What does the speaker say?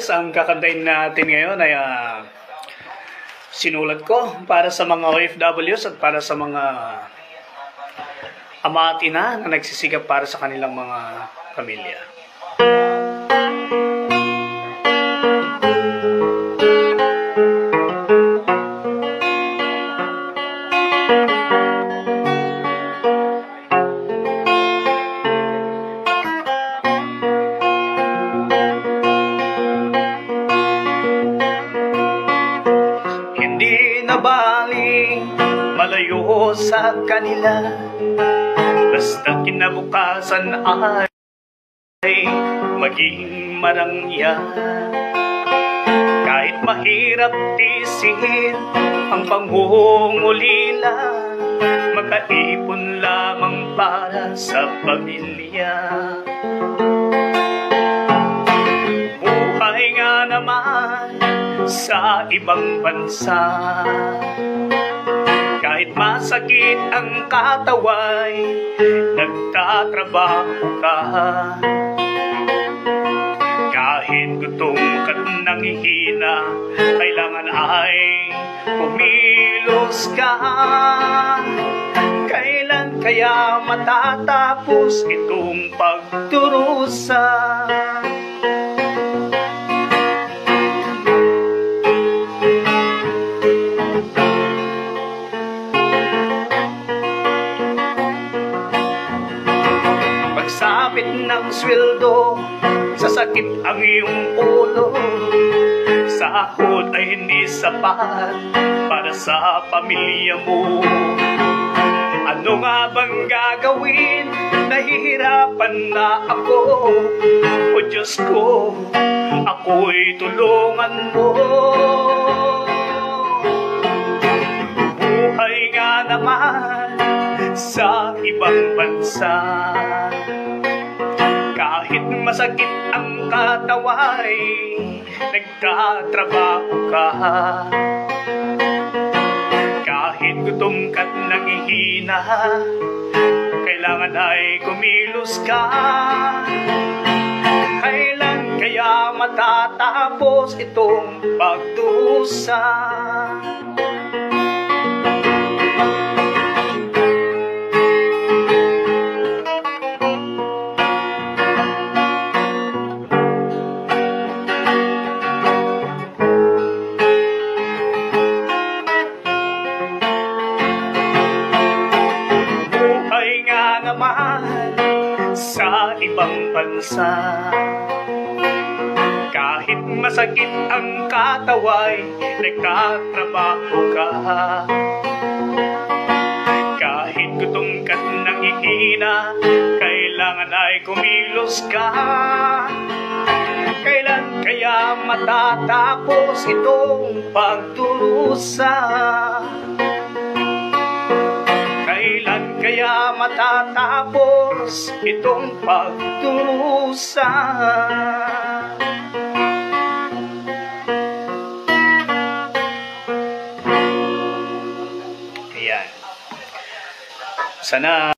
guys, ang kakantahin natin ngayon ay sinulat ko para sa mga OFWs at para sa mga ama at ina na nagsisikap para sa kanilang mga pamilya. Baling malayo sa kanila, basta kinabukasan ay maging marangya. Kahit mahirap tiisin ang pangungulila, makaipon lamang para sa pamilya. Buhay nga naman sa ibang bansa, kahit masakit ang kataway, nagtatrabaho ka. Kahit gutom ka't nangihina, kailangan ay kumilos ka. Kailan kaya matatapos itong pagdurusa? Pagsapit ng sweldo, sasakit ang iyong ulo. Sahod ay hindi sapat para sa pamilya mo. Ano nga bang gagawin? Nahihirapan na ako. O Diyos ko, ako'y tulungan mo. Buhay nga naman sa ibang bansa, kahit masakit ang kataway, nagtatrabaho ka. Kahit gutom ka't nangihina, kailangan ay kumilos ka. Kailan kaya matatapos itong pagdurusa? Sa ibang bansa, kahit masakit ang kataway, nagtatrabaho ka. Kahit gutom ka't nangihina, kailangan ay kumilos ka. Kailan kaya matatapos itong pagdurusa? Kailan kaya matatapos itong pagdurusa? Ayan. Sana